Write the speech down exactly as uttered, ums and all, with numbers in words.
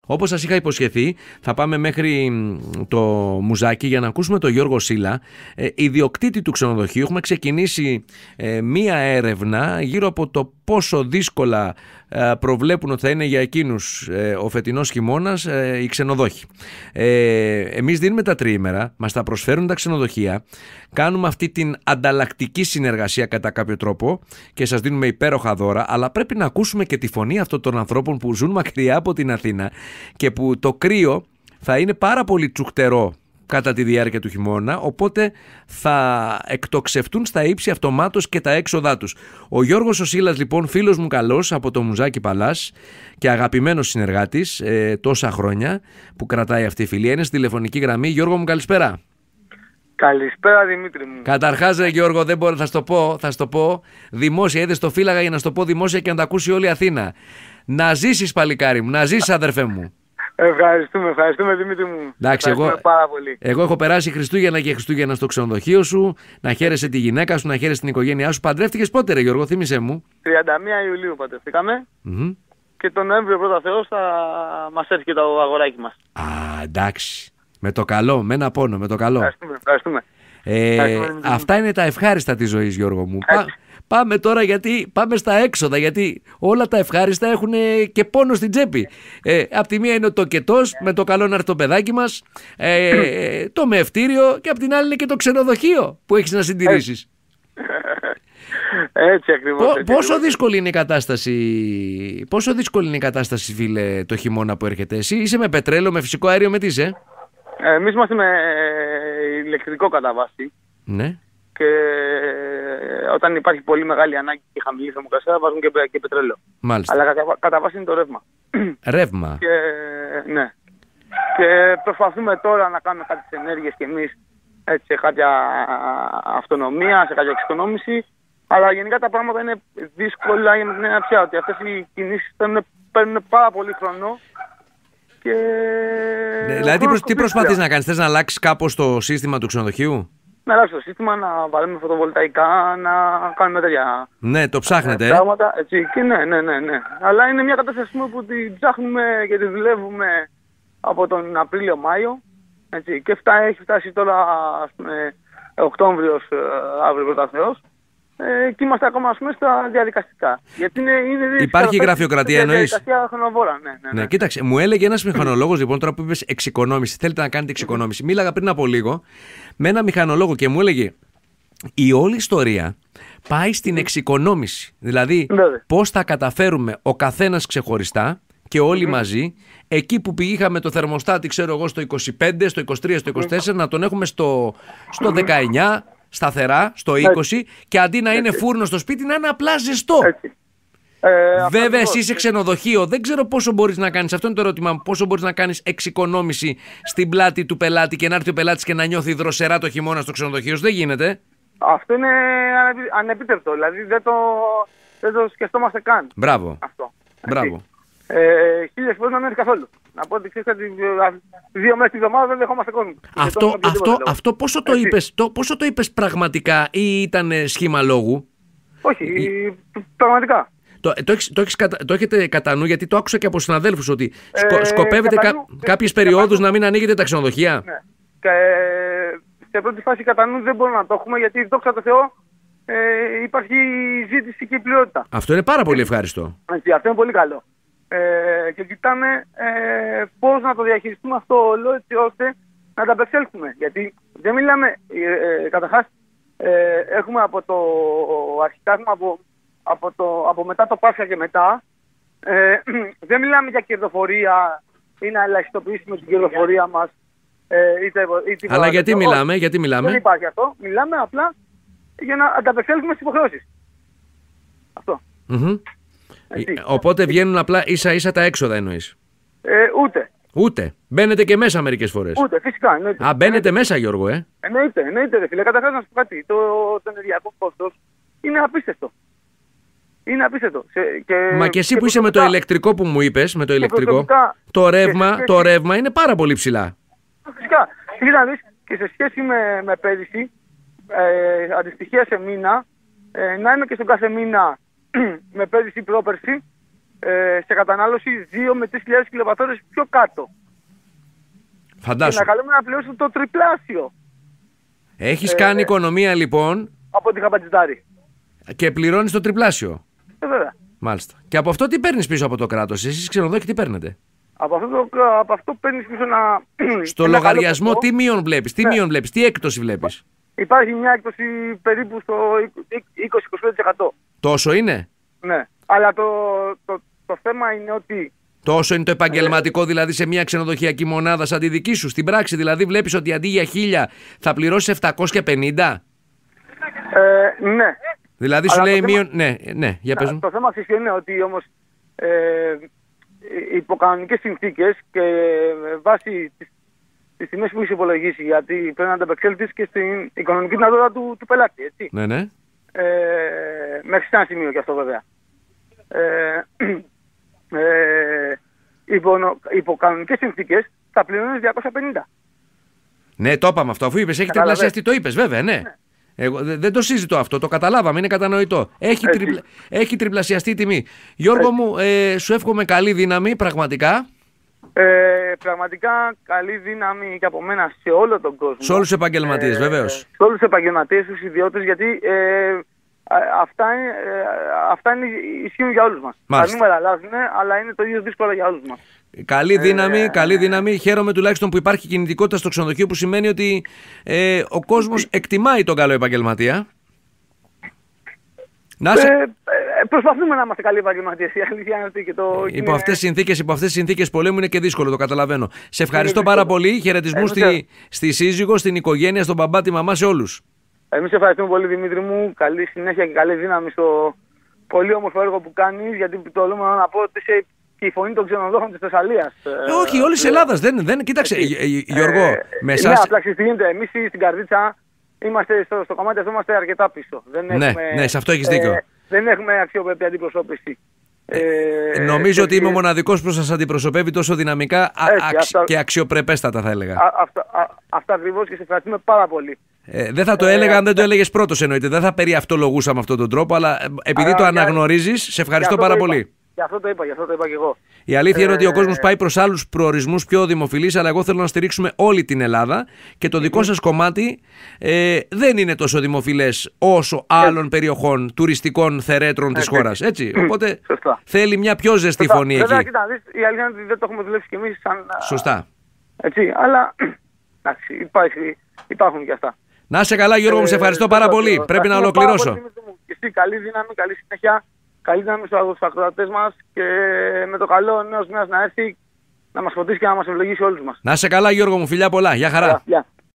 Όπως σας είχα υποσχεθεί, θα πάμε μέχρι το Μουζάκι για να ακούσουμε τον Γιώργο Σίλα, ε, ιδιοκτήτη του ξενοδοχείου. Έχουμε ξεκινήσει ε, μία έρευνα γύρω από το πόσο δύσκολα ε, προβλέπουν ότι θα είναι για εκείνους ε, ο φετινός χειμώνας ε, οι ξενοδόχοι. Ε, εμείς δίνουμε τα τριήμερα, μας τα προσφέρουν τα ξενοδοχεία, κάνουμε αυτή την ανταλλακτική συνεργασία κατά κάποιο τρόπο και σας δίνουμε υπέροχα δώρα, αλλά πρέπει να ακούσουμε και τη φωνή αυτών των ανθρώπων που ζουν μακριά από την Αθήνα και που το κρύο θα είναι πάρα πολύ τσουχτερό κατά τη διάρκεια του χειμώνα, οπότε θα εκτοξευτούν στα ύψη αυτομάτως και τα έξοδά τους. Ο Γιώργος ο Σίλας, λοιπόν, φίλος μου καλός από το Μουζάκι Παλάς και αγαπημένος συνεργάτης ε, τόσα χρόνια που κρατάει αυτή η φιλία, είναι στη τηλεφωνική γραμμή. Γιώργο μου, καλησπέρα. Καλησπέρα, Δημήτρη μου. Καταρχάς, ρε Γιώργο, δεν μπορώ, θα στο πω, θα στο πω δημόσια, είδες το φύλαγα για να στο πω δημόσια και να τα ακούσει όλη η Αθήνα. Να ζήσεις, παλικάρι μου, να ζήσεις, αδερφέ μου. Ευχαριστούμε, ευχαριστούμε, Δημήτρη μου. Εντάξει, εγώ, πάρα πολύ. εγώ έχω περάσει Χριστούγεννα και Χριστούγεννα στο ξενοδοχείο σου, να χαίρεσαι τη γυναίκα σου, να χαίρεσαι την οικογένειά σου. Παντρεύτηκες πότε, ρε Γιώργο, θύμισε μου. τριάντα μία Ιουλίου παντρευτήκαμε Mm-hmm. και τον Νοέμβριο πρώτα Θεός θα μας έρθει και το αγοράκι μας. Α, εντάξει. Με το καλό, με ένα πόνο, με το καλό. Ευχαριστούμε, ευχαριστούμε. Ε, ευχαριστούμε. Αυτά είναι τα ευχάριστα της ζωής, Γιώργο μου. Πά, πάμε τώρα, γιατί πάμε στα έξοδα, γιατί όλα τα ευχάριστα έχουν και πόνο στην τσέπη. Ε, απ' τη μία είναι ο τοκετός, με το καλό να έρθει το παιδάκι μας, ε, το μεευτήριο, και απ' την άλλη είναι και το ξενοδοχείο που έχεις να συντηρήσεις. Έτσι ακριβώς. Πο, έτσι, πόσο δύσκολη είναι η κατάσταση, πόσο δύσκολη είναι η κατάσταση, φίλε, το χειμώνα που έρχεται? Εσύ είσαι με πετρέλαιο, με φυσικό αέριο, με τι είσαι? Ε, εμείς είμαστε με ε, ηλεκτρικό κατά βάση. Ναι. Και όταν υπάρχει πολύ μεγάλη ανάγκη και χαμηλή θερμοκρασία, βάζουν και, και πετρέλαιο. Μάλιστα. Αλλά κατά, κατά βάση είναι το ρεύμα. Ρεύμα. Και, ναι. Και προσπαθούμε τώρα να κάνουμε κάποιες ενέργειες κι εμείς, έτσι, σε κάποια αυτονομία, σε κάποια εξοικονόμηση. Αλλά γενικά τα πράγματα είναι δύσκολα για την έννοια ότι αυτές οι κινήσεις παίρνουν, παίρνουν πάρα πολύ χρόνο. Και... Ναι, δηλαδή τι, τι προσπαθείς να κάνεις, θες να αλλάξεις κάπως το σύστημα του ξενοδοχείου? Να αλλάξω το σύστημα, να βάλουμε φωτοβολταϊκά, να κάνουμε τέτοια. Ναι, το ψάχνετε. Πράγματα, έτσι. Και ναι, ναι, ναι, ναι. Αλλά είναι μια κατάσταση που την ψάχνουμε και τη δουλεύουμε από τον Απρίλιο-Μάιο. Έτσι. Και φτά, έχει φτάσει τώρα, ας πούμε, Οκτώβριος, αύριο πρώτα Θεός. Ε, και είμαστε ακόμα, ας πούμε, στα διαδικαστικά. Γιατί είναι, είναι υπάρχει γραφειοκρατία, εννοείς? Διαδικασία χρονοβόρα, ναι, ναι, ναι. Ναι, κοίταξε, μου έλεγε ένας μηχανολόγος, λοιπόν, τώρα που είπες εξοικονόμηση, θέλετε να κάνετε εξοικονόμηση. Μίλαγα πριν από λίγο με ένα μηχανολόγο και μου έλεγε η όλη ιστορία πάει στην εξοικονόμηση. Δηλαδή, πώς θα καταφέρουμε ο καθένας ξεχωριστά και όλοι mm-hmm. μαζί, εκεί που πήγαμε το θερμοστάτη, ξέρω εγώ, στο είκοσι πέντε, στο είκοσι τρία, στο είκοσι τέσσερα, mm-hmm. να τον έχουμε στο, στο δεκαεννιά. Σταθερά, στο είκοσι, έτσι. Και αντί να είναι έτσι. Φούρνο στο σπίτι, να είναι απλά ζεστό. Ε, Βέβαια, εσύ είσαι ξενοδοχείο, δεν ξέρω πόσο μπορείς να κάνεις. Αυτό είναι το ερώτημα μου. Πόσο μπορείς να κάνεις εξοικονόμηση στην πλάτη του πελάτη και να έρθει ο πελάτης και να νιώθει δροσερά το χειμώνα στο ξενοδοχείο σου? Δεν γίνεται. Αυτό είναι ανεπίτευτο. Δηλαδή δεν το, δεν το σκεφτόμαστε καν. Μπράβο. Αυτό. Μπράβο. Ε, χίλιες φορές να μην έρθει καθόλου. Να πω ότι ξέρεις ότι δύο μέρες τη εβδομάδα δεν δεχόμαστε κόσμο. Αυτό, αυτό, αυτό πόσο, το είπες, το, πόσο το είπες πραγματικά ή ήταν σχήμα λόγου? Όχι, ή... πραγματικά. Το, το, έχεις, το, έχεις, το έχετε κατά νου, γιατί το άκουσα και από συναδέλφους ότι σκο, ε, σκοπεύετε κα, νου, κάποιες ε, περιόδους να μην ανοίγετε τα ξενοδοχεία. Ναι. Και, ε, σε πρώτη φάση κατά νου δεν μπορούμε να το έχουμε, γιατί δόξα τω Θεώ ε, υπάρχει ζήτηση και ποιότητα. Αυτό είναι πάρα πολύ ευχάριστο. Έτσι, αυτό είναι πολύ καλό. Ε, και κοιτάμε ε, πώς να το διαχειριστούμε αυτό όλο, έτσι ώστε να τα απεξέλθουμε. Γιατί δεν μιλάμε, ε, ε, καταρχάς ε, έχουμε από το αρχικά από, από, το, από μετά το Πάσχα και μετά, ε, δεν μιλάμε για κερδοφορία ή να ελαχιστοποιήσουμε την κερδοφορία μας. Ε, είτε, είτε Αλλά γιατί το, μιλάμε, γιατί μιλάμε. Δεν υπάρχει αυτό. Μιλάμε απλά για να ανταπεξέλθουμε στις υποχρεώσεις. Αυτό. Mm-hmm. Έτσι. Οπότε βγαίνουν απλά ίσα ίσα τα έξοδα, εννοείς? Ε, ούτε. Ούτε. Μπαίνετε και μέσα μερικές φορές? Ούτε, φυσικά. Εννοείται. Α, μπαίνετε μέσα, Γιώργο, ε. Εννοείται, εννοείται, ρε φίλε. Καταρχάς να σου πω κάτι. Το, το ενεργειακό κόστος είναι απίστευτο. Είναι απίστευτο. Σε, και, Μα και εσύ και που είσαι με το ηλεκτρικό που μου είπες, με το ηλεκτρικό, το ρεύμα, σχέση... το ρεύμα είναι πάρα πολύ ψηλά. Φυσικά. Κοίτα, δεις, και σε σχέση με, με πέρυσι, ε, αντιστοιχεία σε μήνα, ε, να είμαι και στον κάθε μήνα με πέρυσι πρόπερση, ε, σε κατανάλωση δύο με τρεις χιλιάδες κιλοβατόρες πιο κάτω. Φαντάσου. Και να καλούμε να πληρώσουν το τριπλάσιο. Έχεις ε, κάνει οικονομία λοιπόν. Από τη Χαμπατζηδάρη. Και πληρώνεις το τριπλάσιο. Ε, βέβαια. Μάλιστα. Και από αυτό τι παίρνεις πίσω από το κράτος? Εσείς ξενοδόχοι τι παίρνετε? Από αυτό, το, από αυτό παίρνεις πίσω ένα... Στο ένα λογαριασμό τι μείον βλέπεις, τι ναι. μείον βλέπεις, τι έκπτωση βλέπεις? Υπάρχει μια έκπτωση περίπου στο είκοσι με είκοσι πέντε τοις εκατό. Τόσο είναι? Ναι. Αλλά το, το, το θέμα είναι ότι... Τόσο είναι το επαγγελματικό δηλαδή σε μια ξενοδοχειακή μονάδα σαν τη δική σου? Στην πράξη δηλαδή βλέπεις ότι αντί για χίλια θα πληρώσεις επτακόσια πενήντα? Ε, ναι. Δηλαδή σου Αλλά λέει το μείον... Ναι, ναι, για πες μου. Το θέμα φυσικά είναι ότι όμως ε, υπό κανονικές συνθήκες και βάσει τις, τις τιμές που έχει υπολογίσει, γιατί πρέπει να ανταπεξέλθεις και στην οικονομική δυνατότητα του, του πελάτη, έτσι. Ναι, ναι. Ε, μέχρι σε ένα σημείο και αυτό βέβαια. Ε, ε, υπό, υπό κανονικές συνθήκες θα πληρώνεις διακόσια πενήντα. Ναι, το είπαμε αυτό. Αφού είπες έχει τριπλασιαστεί, το είπες βέβαια, ναι. ναι. Εγώ, δε, δεν το συζητώ αυτό, το καταλάβαμε, είναι κατανοητό. Έχει, τριπλα, έχει τριπλασιαστεί η τιμή. Γιώργο Έτσι. μου, ε, σου εύχομαι καλή δύναμη, πραγματικά. Ε, πραγματικά καλή δύναμη και από μένα σε όλο τον κόσμο. Σε όλους τους επαγγελματίες, ε, βεβαίως. Σε όλους τους επαγγελματίες, τους ιδιώτες, γιατί ε, αυτά, ε, αυτά είναι, ισχύουν για όλους μας. Τα νούμερα αλλάζουν, αλλά είναι το ίδιο δύσκολο για όλους μας. Καλή δύναμη, ε, καλή δύναμη. Χαίρομαι τουλάχιστον που υπάρχει κινητικότητα στο ξενοδοχείο, που σημαίνει ότι ε, ο κόσμος εκτιμάει τον καλό επαγγελματία. Να σε... ε, ε, προσπαθούμε να είμαστε καλοί επαγγελματίες. Η αλήθεια είναι ότι και το. Υπό είναι... αυτές τις συνθήκες, υπό αυτές τις συνθήκες πολέμου είναι και δύσκολο, το καταλαβαίνω. Σε ευχαριστώ είναι πάρα πολύ. Χαιρετισμούς στη, στη σύζυγο, στην οικογένεια, στον μπαμπά, τη μαμά, σε όλους. Εμείς ευχαριστούμε πολύ, Δημήτρη μου. Καλή συνέχεια και καλή δύναμη στο πολύ όμορφο έργο που κάνεις. Γιατί το λέμε να πω ότι είσαι και η φωνή των ξενοδόχων της Θεσσαλίας. Ε, όχι, όλη της Ελλάδας. Δεν, δεν, κοίταξε, ε, Γιώργο. Ε, με εσάς... Ναι, απλά ξεστηγείται. Εμείς στην Καρδίτσα είμαστε στο, στο κομμάτι αυτό είμαστε αρκετά πίσω. Δεν ναι, έχουμε, ναι, σε αυτό έχεις δίκιο. Ε, δεν έχουμε αξιοπρεπή αντιπροσώπηση. Ε, ε, νομίζω ε, ότι είμαι ο μοναδικός που σας αντιπροσωπεύει τόσο δυναμικά έτσι, αξ, αυτά, και αξιοπρεπέστατα, θα έλεγα. Α, αυτά, α, αυτά ακριβώς, και σε ευχαριστούμε πάρα πολύ. Ε, δεν θα το έλεγα ε, αν δεν το έλεγες πρώτος, εννοείται. Δεν θα περιαυτολογούσα με αυτόν τον τρόπο, αλλά επειδή α, το αναγνωρίζεις, σε ευχαριστώ πάρα πολύ. Γι' αυτό το είπα, γι' αυτό το είπα και εγώ. Η αλήθεια ε, είναι ότι ο κόσμος πάει προς άλλους προορισμούς πιο δημοφιλείς, αλλά εγώ θέλω να στηρίξουμε όλη την Ελλάδα και το δικό σας κομμάτι ε, δεν είναι τόσο δημοφιλές όσο άλλων περιοχών τουριστικών θερέτρων της χώρας. Έτσι. Οπότε Σωστά. θέλει μια πιο ζεστή Σωστά. φωνή Βέβαια, εκεί. κοίτα, δεις, η αλήθεια είναι ότι δεν το έχουμε δουλέψει κι εμείς σαν. Σωστά. Έτσι, αλλά εντάξει, υπάρχει, υπάρχουν και αυτά. Να είσαι καλά, Γιώργο, μου, σε ευχαριστώ ε, πάρα πολύ. Το, Πρέπει να ολοκληρώσω. Πολύ, και εσύ, καλή δύναμη, καλή συνέχεια. Καλή δύναμη στους ακροατές μας και με το καλό ο νέος μήνας να έρθει να μας φωτίσει και να μας ευλογήσει όλους μας. Να είσαι καλά, Γιώργο μου, φιλιά πολλά. Γεια χαρά. Yeah, yeah.